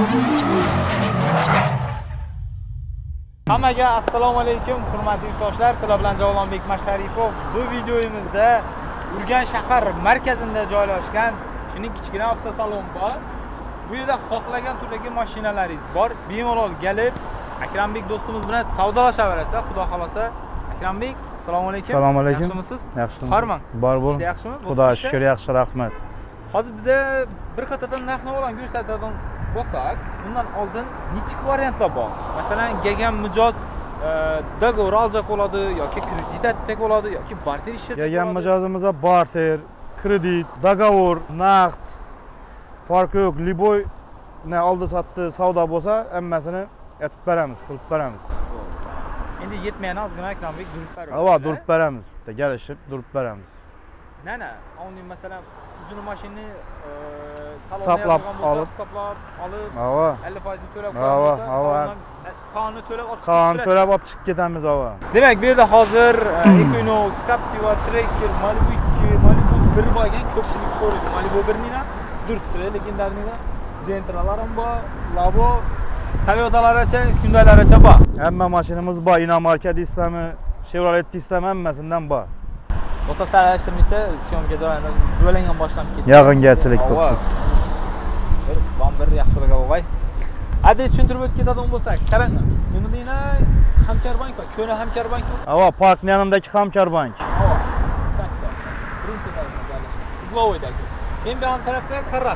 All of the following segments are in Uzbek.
Hammaga assalomu alaykum, hurmatli yurtdoshlar. Sizlar bilan Javonbek Masharipov. Bu videomizda Urganch shahar markazida joylashgan shuning kichkina avtosalon bor. Bu yerda xohlagan turdagi mashinalaringiz bor. Bemalol kelib Akrambek do'stimiz bilan savdolashaverasiz, xudo xolasa. Akrambek, assalomu alaykum. Assalomu alaykum. Yaxshimisiz? Yaxshimisiz. Farman. Bor bo'l. Yaxshimi? Xudo shukr, yaxshi, rahmat. Hozir biza bir qatordan narx-navolarni ko'rsatadigan bo'lsak, undan oldin nechta variantlar bor? Masalan, kelgan mijoz dogovor olacak bo'ladi yoki kredit atacak bo'ladi yoki barter ishlatib bo'ladi. Kelgan mijozimizda barter, kredit, dogovor, naqd farqi yo'q. Liboy ne oldi satdi savdo bo'lsa, hammasini aytib beramiz, qilib beramiz. Endi yetmayani ozgina Akrambek durib beradi. Ava, durib beramiz. Bitta kelishib durib beramiz. Nana, uni masalan uzun mashinani hisoblab olib, ava, 50% to'lab qo'yamiz. Qonni to'lab olib, qonni to'lab olib chiqib ketamiz, ava. Demak, bu yerda hozir Equinox, Captiva, Tracker, Malibu 2, Malibu 1 bo'lgan ko'pchilik so'raydi. Malibu 1 nina duribdi, legendarniga Gentra'lar ham bor, Labo, Toyota'largacha, Hyundai'largacha bor. Hamma mashinamiz bor, Inomarka deysizmi, Chevrolet deysizmi, hammasidan bor. Bo'lsa saralashtirmangizda, syomka joyini bo'langan boshlanib ketdi. Yog'ingarchilik bo'ldi. Bir yaxshiroq o'g'ay. Adres tushuntirib o'tib ketadigan bo'lsak, qarang. Buni deyna Hamkorbank bor, ko'na Hamkorbank bor. Ava, parkning yonidagi Hamkorbank. Ava. Birinchi tarafda joylashgan. Uglovoydagi. Keyin bu tarafda Qarrat.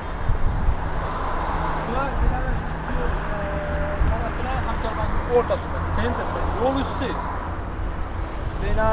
Bular Hamkorbank o'rtasida, sentrda, yo'l usti. Deyna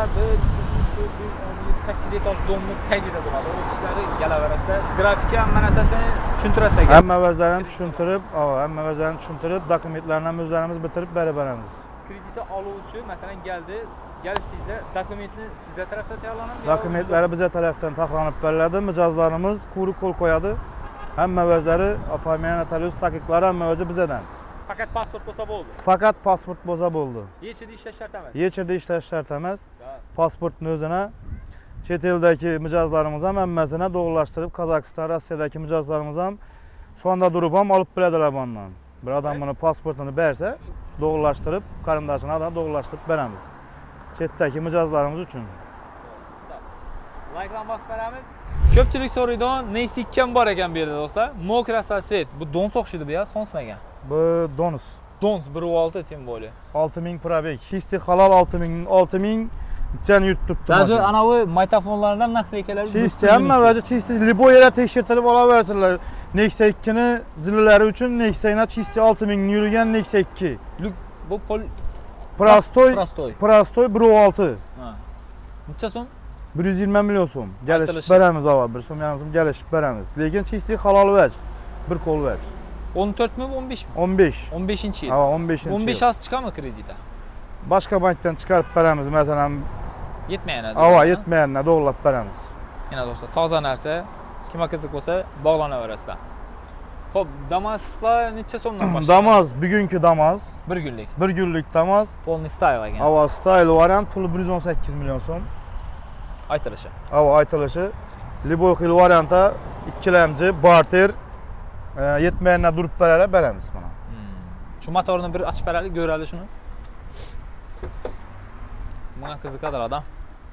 8 etaj domni tagida bo'ladi. O ishlari galaverasida grafika hamma narsasini tushuntirasiz. Hamma vazlarini tushuntirib, hamma vazlarini tushuntirib, dokumentlarni ham o'zlarimiz bitirib berib beramiz. Kredit oluvchi masalan kelishdingizda dokumentni sizlar tarafdan tayyorlanadi. Dokumentlari bizlar tarafdan taxlanib beriladi. Mijozlarimiz quri qo'l qo'yadi. Hamma vazlari, oformlanish notarius taqiqlari hamma o'zi bizdan. Faqat pasport bo'lsa bo'ldi. Faqat pasport bo'lsa bo'ldi. Hech yerda ishlash shart emas. Hech yerda ishlash shart emas. Pasportni o'zini chet eldagi mijozlarimiz ham hammasini to'g'rilashtirib, Qozog'iston, Rossiyadagi mijozlarimiz ham shu anda turib ham olib biladilar bundan. Bir odam buni pasportini bersa, to'g'rilashtirib, qarindoshini adini to'g'rilashtirib beramiz. Chetdagi mijozlarimiz uchun. Like'dan bosib beramiz. Ko'pchilik so'raydigan Nexia 2 ham bor ekan bu yerda do'stlar. Mokra svet. Bu dons o'xshaydi bu ya, sonsmagan. Bu dons. Dons 1.6 tim bo'li. 6000 probeg. Chisti halol 6000 can yutturibdi. Даже anavi maytafonlardan nakleykalar. Chisti hamma vaji chisti liboy yere tekshirtirib olaversinlar. Nexia 2 ni jillari uchun Nexia'ni chisti 6000 yurgan Nexia 2. Bu prostoy 1.6. Ha. Necha so'm? 120 milyon so'm. Kelishib beramiz, ava. 1 so'm yarim so'm kelishib beramiz. Lekin chisti halol vaj. Bir qo'l vaj. 14 mi 15 mi? 15. 15-chi yil. Ha, 15-chi yil. 15 az chiqadimi kreditda? Boshqa bankdan chiqarib beramiz, masalan. Yetmayadi. Ava, yetmayani to'g'rilab beramiz. Yana do'stlar, toza narsa, kimga qiziq bo'lsa, bog'lanaverasizlar. Xo'p, Damaslar necha so'mdan boshlanadi? Damas, bugungi Damas. 1 kunlik. 1 kunlik Damas. Polni style ekan. Ava, style variant puli 118 million so'm. Aytilishi. Ava, aytilishi. Liboy xil variantda ikkilamchi barter yetmayana durib beramiz mana. Shu motorni bir ochib beraylik, ko'raylik shuni. Menga qiziqadi adam.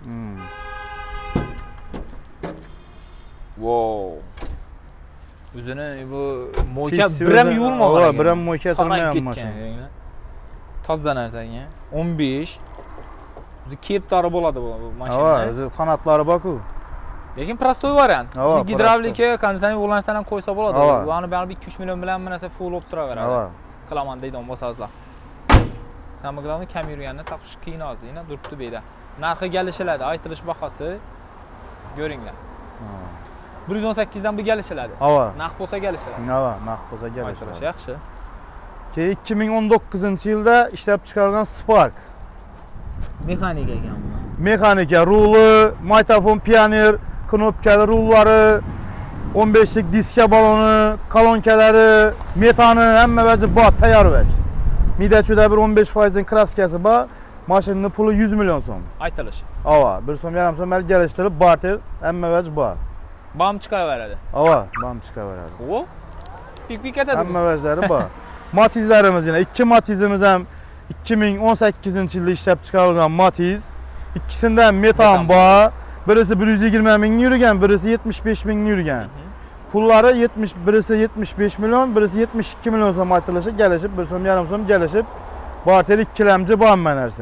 Wow. O'zini bu mo'ka bir ham yuvilmagan. Ha, bir ham mo'ka turmayapti mashina. Toza narsa ekan. 15. O'zi keptari bo'ladi bu mashina. Ha, o'zi fanatlari bor-ku. Lekin prostoy variant. Gidravlika, konditsioner ulanishdan ham qo'ysa bo'ladi. Uni baribir 2-3 million bilan bir narsa full olib turaveradi. Qilaman deydigan bo'lsangizlar. Samoglavni kam yurganini taqish qiyin hozir, yana duribdi bu yerda. Narxi kelishiladi, aytilish bahasi ko'ringlar. 118 dan bu kelishiladi. Naqd bo'lsa kelishiladi. Naqd bo'lsa kelishiladi. Aytilish yaxshi. Keyin 2019-yilda ishlab chiqarilgan Spark. Mexanika ekan bu. Mexanika, ruli, maytafon, pioner, knopkali rullari, 15lik diska baloni, kolonkalari, metani hamma vaji bor, tayyor vaj. Midachuda bir 15% dan kraskasi bor. Mashinning puli 100 million so'm. Aytilish. Ava, 1 so'm yarim so'm kelishtirib, barter hamma vaj bor. Bam chiqaveradi. Ava, bam chiqaveradi. O? Pik etadi. Hamma vajlari bor. Matizlarimiz yana 2 Matizimiz ham 2018-yilda ishlab chiqarilgan Matiz. İkisinde ham metan bor. Birisi 120 ming yurgan, birisi 75 ming yurgan. Pullari birisi 75 milyon, birisi 72 milyon so'm aytilishi, kelishib 1,5 so'm kelishib, barter ikkilamchi bor men narsa.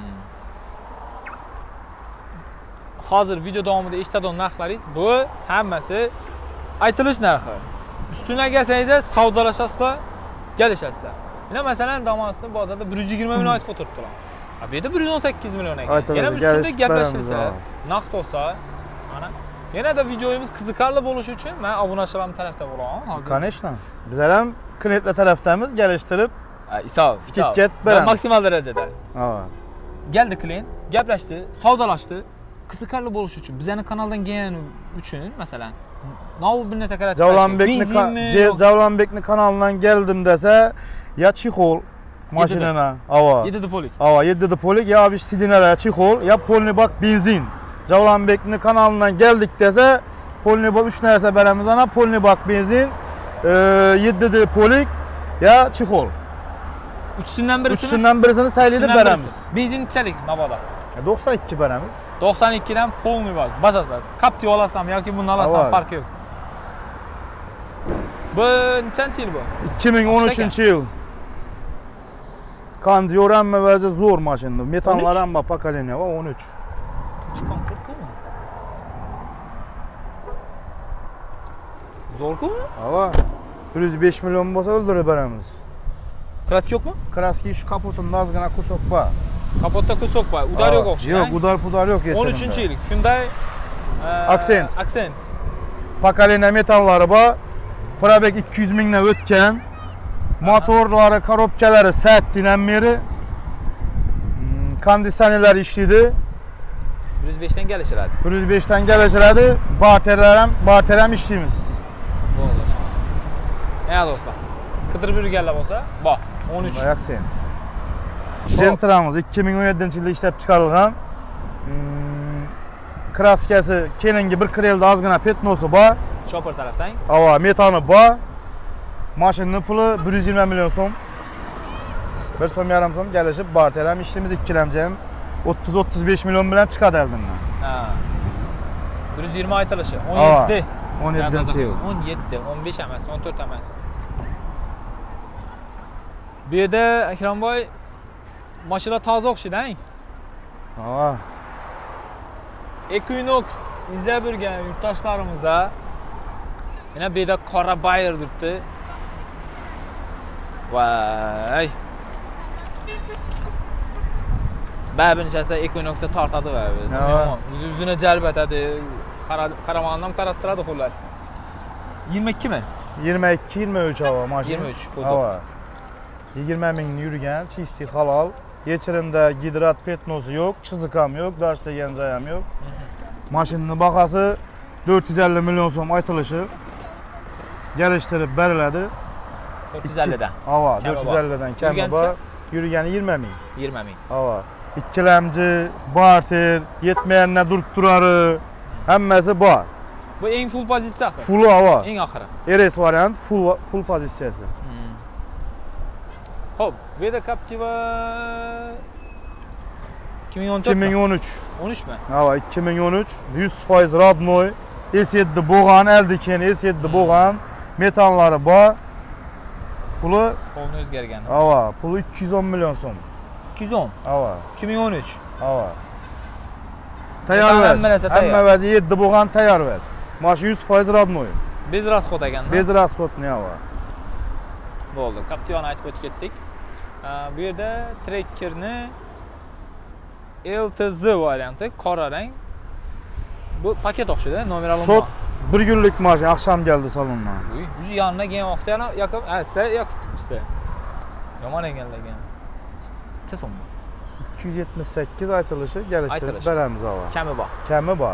Hozir video davomida eshitadigan narxlaringiz bu hammasi aytilish narxi. Üstüne kelsangiz savdolashasizlar, kelishasizlar. Mana masalan Damas'ni bozorda 120 milyon aytib o'tiribdilar. Bu yerda 118 milyon ekan. Yana üstünde gaplashilsa, naqd olsa, mana yana da videoyimiz qiziqarli bo'lishi uchun men obunachilarim tarafda bo'laman hozir. Конечно. Bizlar ham klientlar tarafdamiz, kelishtirib, skidga beramiz. Maksimal darajada. Ha. Geldi klient, gaplashdi, savdolashdi. Qiziqarli bo'lishi uchun, bizning kanaldan kelgani uchun masalan, nav bir narsa qarab Javlanbekning kanalidan geldim desa, ya chixol mashinana, ava. 7 polik. Ava 7 polik ya bir sidinalar chixol, ya polni bak benzin. Javlanbekning kanalidan geldik desa, polni bak 3 narsa beramiz ana, polni bak benzin, 7 polik ya chixol. Üçünden birisini saylayıp beramiz. Benzin neçalik navada? 92 beramiz. 92'den polni bak. Basaslar. Captiva alasam yoki buni alasam farkı yok. Bu nechanchi yil bu? 2013-yil. Kondiyor hamma vazi zo'r mashina. Metanlar hamma pokoleniya va 13. Zo'r-ku? Ava. 105 milyon bo'lsa o'ldirib beramiz. Kraski yok mu? Kraski şu kapotunda azgına kusok var. Kapotta kusok var. Udar yok okşu. Yok, udar yok geçelim. 13. yıl. Hyundai Accent. Accent. Pakalina metalları var. Probek 200 mingden ötken. Motorları, korobkaları serttiğinden beri. Kondisyonerler işliydi. 105'ten gelişiradi. 105'ten gelişiradi. Barterem işliyimiz. Bu olur. Ne dostlar? Kıdır bir gelle olsa, bak 13. Accent. Sentra'mız 2017-yilda ishlab chiqarilgan. Kraskasi kelingi bir krelda azgina petnosi bor. Chopper tarafdan. Ava, metani bor. Mashinaning puli 120 milyon so'm. 1,5 so'm kelishib barter ham ishimiz ikkilamchi ham 30-35 milyon bilan chiqadi eldimdan. Ha. 120 aytilishi. 17. 17-yil. 17, 15 emas, 14 emas. Bu yerda Akramboy mashina toza o'xshaydi-a? Ha. Equinox izlab yurgan yurtdoshlarimizga yana bu yerda qora Bayer turibdi. Voy. Babinchasi Equinoxga tortadi va o'zini jalb etadi. Qaramagandan qarattiradi xullas. 22 mi? 22-23 hava mashina. 23 hava. 20 ming yurgan, chisti halol. Yechirimda gidrat petnosi yo'q, chiziq ham yo'q, dash degan joy ham yo'q. Mashinaning bahasi 450 milyon so'm aytilishi. Gelishtirib beriladi. 450 dan. Hava, 450 dan kami bor. Yurgani 20 ming. 20 ming. Hava. İkkilamchi, barter, yetmayanlar durib turari, hammasi bor. Bu eng full pozitsiya. Full hava. Eng oxiri. RS variant full pozitsiyasi. Hop, bu yerda Captiva 2014 2013. 13 mi? Hava 2013, 100% radnoy, S7 bo'lgan, Eldeken S7 bo'lgan, metanlari bor. Puli o'zgargan. Hava, puli 210 milyon so'm. 210. Hava. 2013. Hava. Tayyor ver. Hamma vazi 7 bo'lgan tayyor ver. Mashina 100% radnoy. Bez rasxod ekan-da. Bez rasxod ne hava. Bo'ldi. Captiva'ni aytib o'tib ketdik. Bu yerda Trekkerni LTZ varianti, qora rang. Bu paket o'xshaydi, nomer alınma. Shot bir günlük mashina, akşam geldi salondan. Uy, yanına gen vaqtda yana yoqib, sizlar yoqibdi. Yomon ekanlargan. Necha so'm? 278 aytilishi, gelishtirib beramiz hava. Kami bor. Kami bor.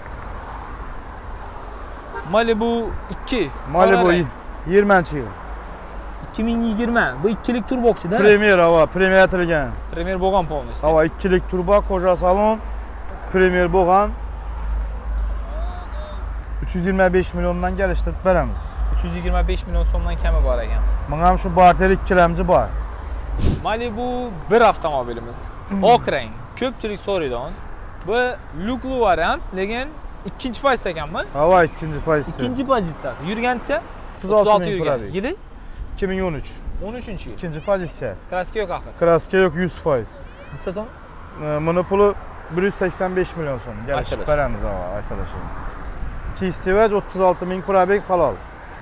Malibu 2. Malibu 20-yil. 2020. Bu ikkilik turbo o'xshaydi. Premier hava, Premier atilgan. Premier bo'lgan polностью. Hava ikkilik turbo, qo'ja salon, Premier bo'lgan. 325 milyondan geliştirib beramiz. 225 milyon so'mdan kami bor ekan. Menga ham shu barter ikkilamchi bor. Malibu bir avtomobilimiz. Oq rang. Ko'pchilik so'raydi. Bu lukli variant, lekin ikkinchi pozitsiya ekanmi? Hava ikkinchi pozitsiya. İkinci pozitsiya. Yurgancha 36 ming yurgan. probeg. Yili 2013. 13-yil. İkinci pozitsiya. Kraska yo'q axir. Kraska yo'q 100%. Necha so'm? Buni puli 185 milyon so'm. Kelishib beramiz hava aytilishi. Чистивач 36 ming probeg halol.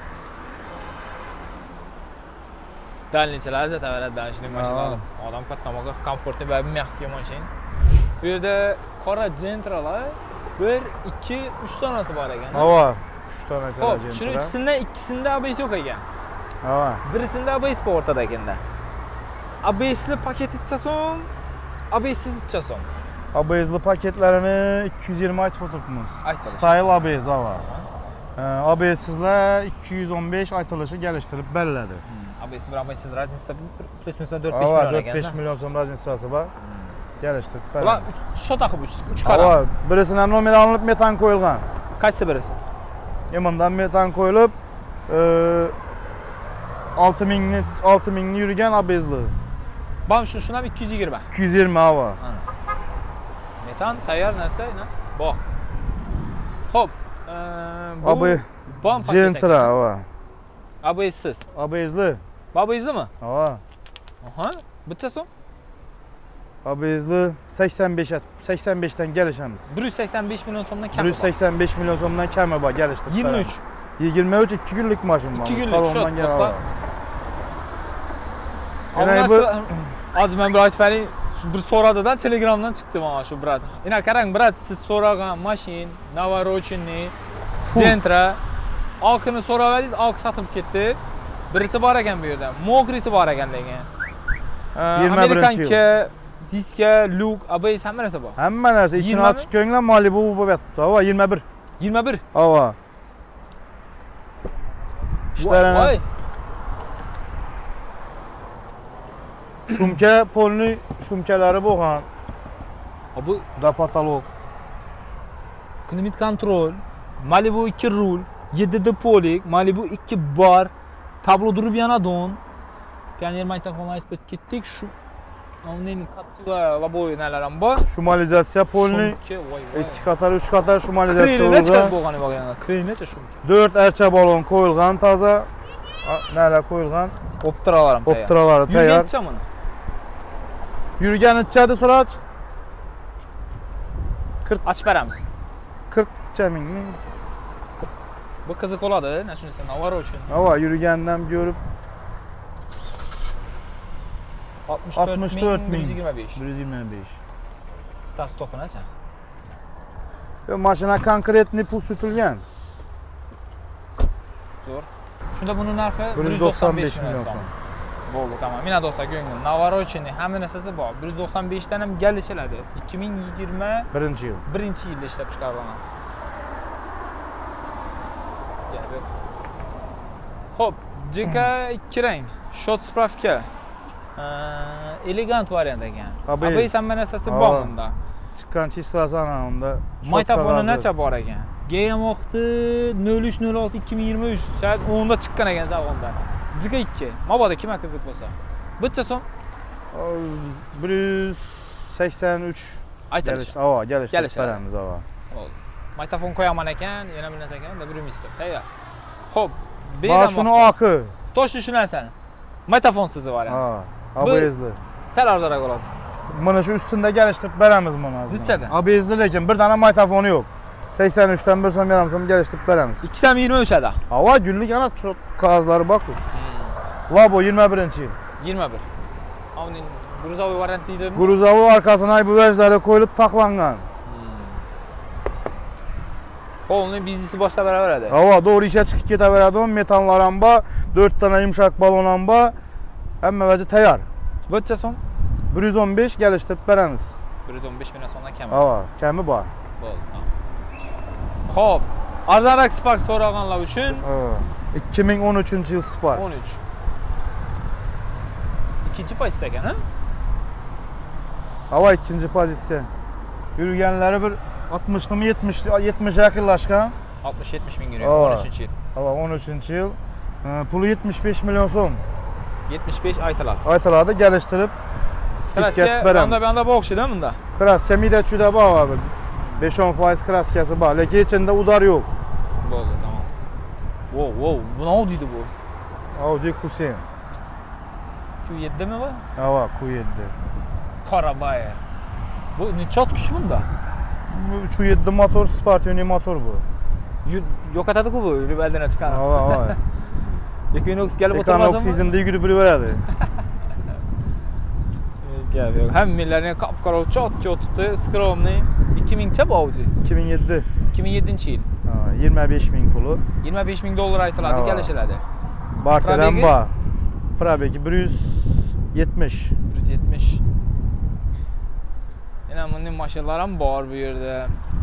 Dalnichalar azataveradi dalnichlik mashina olib. Odam kattamoqqa komfortli va mягкий mashina. Bu yerda qora Gentra'lar 1, 2, 3 tanasi bor ekan. Hava 3 tane qora Xo'p, Gentra. shuning ikkisida ikkisida ABS yo'q ekan. Hava. Birisida ABS bor o'rtada ekanda. ABS'li paket necha so'm? ABS'siz necha so'm? ABS'li paketlerini 220 aytib o'tiribmiz. Aytamiz. Style ABS hava. ABS'sizlar 215 aytilishi geliştirib beriladi. ABS bilan ABS'siz razницasi plus-minus 4-5 million ekan. 4-5 milyon so'm razницasi bor. Geliştirib Ular beriladi. shu taqib 3 qara. Hava birisidan nomer alınıp metan qo'yilgan. Qaysi birisi? Yamandan metan qo'yilib 6 mingni yurgan ABS'li. Bam shuni ham 220. 220 hava. Metan tayyor narsa, bor. Xo'p, bu bom Gentra hava. ABS'siz. ABS'li. ABS'limi? Hava. Aha, bitta so'm. ABS'li 85'ten gelişemiz. 185 milyon so'mdan kam. 185 milyon so'mdan kami bor geliştirib. 23. 23 2 günlük maşın var. 2 günlük salondan gel hava. Az men bir aytaylik, bir so'radidan Telegramdan chiqdi mana shu brat. Ina qarang brat, siz so'ragan mashin, Navarochenny, Gentra, oqini so'raverdingiz, oq sotib ketdi. Birisi bor ekan bu yerda. Mokrisi bor ekan lekin. Amerikanka, diska, luk, ABS hamma narsa bor. Hamma narsa ichini ochiq ko'nglan Malibu bo'lib yotibdi. Hava 21. 21. Hava. İşlerini Şumka polni shumkalari bo'lgan. Bu da patolog. Klimat kontrol, Malibu 2 rul, 7 polik, Malibu 2 bar, tablo durib yanadon. Pioner magnitofonla aytib ketdik. Shu Omne'nin Captiva laboy neler ham bor. Shumalizatsiya polni 2 qator 3 qator shumalizatsiya bo'lgan. Kril necha shumka? 4 archa balon qo'yilgan toza. Nelar qo'yilgan? Optiralar ham tayyor. Optiralari tayyor. Yurgancha buni. Yurgan ichadi so'rach. 40 ochib beramiz. 40 mingmi? Bu qiziq bo'ladi, mana shunisi Navarochenny. Hava yurgandan ko'rib 64 ming 125. 125. Start stop'i necha? Mashina konkretni pul sutilgan. Zo'r. Shunda buni narxi 195 milyon so'm. Bo'ldi, tamam. Mina do'stlar, ko'ngil. Navarochenny hamma narsasi bor. 195 dan ham gelishiladi. 2021 yilda ishlab chiqarilgan. Xo'p, JK 2 rang, shot spravka. Elegant variant ekan. ABS hamma narsasi bor bunda. Chiqqan chislasa unda. Magnitofoni necha bor ekan? GM vaqti 0306 2023 soat 10da chiqqan ekan zavondan. JK 2. Mabodo kimga qiziq bo'lsa. Bitta so'm 183 aytilish. Havo, gelish beramiz havo. Bo'ldi. Magnitofon qo'yaman ekan, yana bir narsa ekan, da bir misli. Tayyor. Xo'p, bor shuni oqi. To'shli shu narsani. Magnitofonsiz variant. Ha, ABS'li. Sal arzonroq bo'ladi. Mana shu ustunda geliştirib beramiz buni hozir. Nechada? ABS'li lekin bir dana magnitofoni yo'q. 83 dan 1 so'm yarim so'm geliştirib beramiz. 223 ada. Hava günlük ana çok kağızları bak. Labo 21-yil. 21. Avnin Gruzovoy variant deydimi? Gruzovoy arkasına bu vajlari qo'yilib taqlangan. Onun biznesi boshqa beraveradi. Hava doğru işe chiqib ketaveradi. Metanlar ham bor, 4 tane yumshoq balon ham bor. Hamma vaji tayyor. Necha so'm? 115 geliştirib beramiz. 115 milyon so'mdan kam. Hava, kami bor. Bo'ldi. Xo'p, arzonroq Spark so'raganlar uchun 2013-yil Spark. 13. İkinci pozitsiya ekan, ha? Hava ikinci pozitsiya. Yurganlari bir 60'lı 70 70'e yakınlaşgan. 60-70 ming yurgan 13-yil. Hava 13-yil. Pulu 75 milyon so'm. 75 aytiladi. Aytiladi, geliştirip Kraska banda bu o'xshaydi bunda. Kraska mida juda bor abi. 5-10% kraskasi bor, lekin içinde udar yo'q. Bo'ldi, tamam. Wow, bu ne Audi'di bu? Audi Q7. Q7 mi bu? Hava Q7. Karabaya. Bu necha kuch bunda? Bu Q7 motor, sportiyoniy motor bu. Yo'qotadi-ku bu, ribaldan chiqarib. Hava. Equinox kelib o'tirmasmi? Equinox izinda yugurib yuraveradi. Gap yo'q. Hammalarning qop-qora chot o'tibdi. Skromniy 2000 bu Audi. 2007. 2007-yil. 25 pulu. 25 ming dollar aytiladi, kelishiladi. Barteram bor. Probegi 170. 170. Yana bunday mashinalar ham bor bu yerda.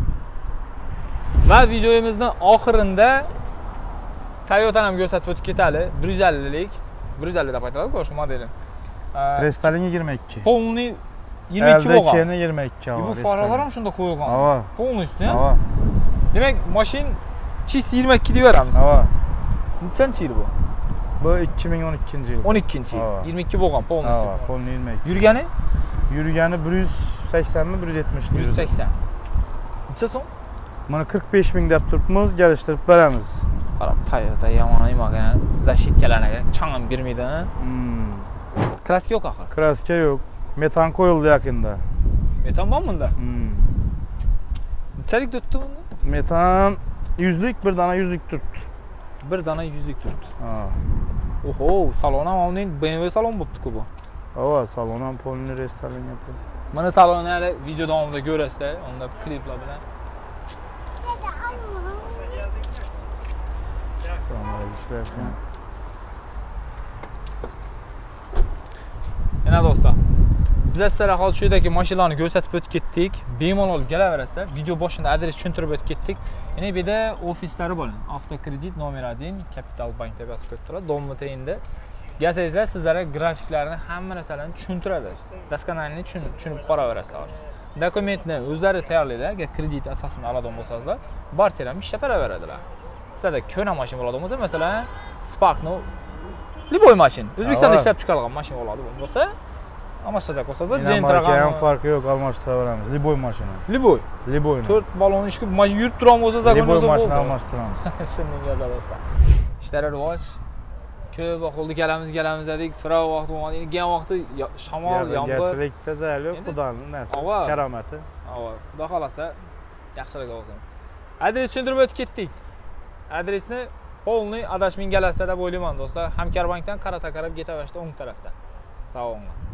Va videomizning oxirida Toyota'ni ham ko'rsatib o'tib ketali. 150lik. 150 deb aytiladi-ku shu modeli. Restoring 22. Polni 22 bo'lgan. LDK 22. Bu faralar ham shunda qo'yilgan. Hava. Polnisini. Hava. Demak, mashin chist 22 deb beramiz. Hava. Nechanchi yil bu? Bu 2012-yil. 12-yil. 22 bo'lgan polnisi. Hava, polni 22. Yurgani? Yurgani 180 mi, 170 mi? 180. Necha so'm? Mana 45 ming deb turibmiz, geliştirib beramiz. Qarab, Toyota yomon emas, zashitkalalarga chang'im bermaydi. Kraska yo'q axir. Kraska yo'q. Metan qo'yildi yaqinda. Metan bormi bunda? Nechalik turibdi bunda? Metan 100lik, bir dana 100lik turibdi. Bir dana 100lik turibdi. Ha. Oho, salon ham o'yin BMW salon bo'pti-ku bu. Hava, salon ham polni restoran yapti. Mana salonni hali video davomida ko'rasizlar, unda kliplar bilan. Assalomu Yana do'stlar, biz sizlarga hozir shu yerdagi mashinalarni ko'rsatib o'tib ketdik. Bemalol kelaverasizlar. Video boshida adres tushuntirib o'tib ketdik. Yana bu yerda ofislari bor. Avtokredit nomer 1, Capital Bank deb yozib qo'yib turadi. Domlatayinda. Gelsangizlar, sizlarga grafiklarni hamma narsalarni tushuntiradi. Daskanalni tushunib boraverasizlar. Dokumentni o'zlari tayyorlaydi. Agar kredit asosida oladigan bo'lsangiz, barter ham ishlab beraveradilar. Sizlarda ko'na mashina bo'ladigan bo'lsa, masalan, Spark'ni Liboy mashin. O'zbekistonda ishlab chiqarilgan mashina bo'ladi bo'lsa, almashtirsak bo'lsangiz, Gentraga ham farqi yo'q, almashtiraveramiz. Liboy mashina. Liboy. Liboy. 4 balon ishki yurib turgan bo'lsa, zagonozda Liboy mashina almashtiramiz. Shunday gaplar do'stlar. Ishlar rivoj. Ko'p vaqt kelamiz dedik, so'rab vaqt bo'lmadi. Kelgan vaqtda shamol, yomg'ir. Garchilikda zarar yo'q, Xudoning nasib, karomati. Xudo xolasa yaxshilik bo'lsin. Adres tushuntirib o'tib ketdik. Adresni polni adashming galasida deb o'ylayman do'stlar. Hamkorbankdan qarata qarab ketaverishdi o'ng tarafda. Sog' bo'linglar.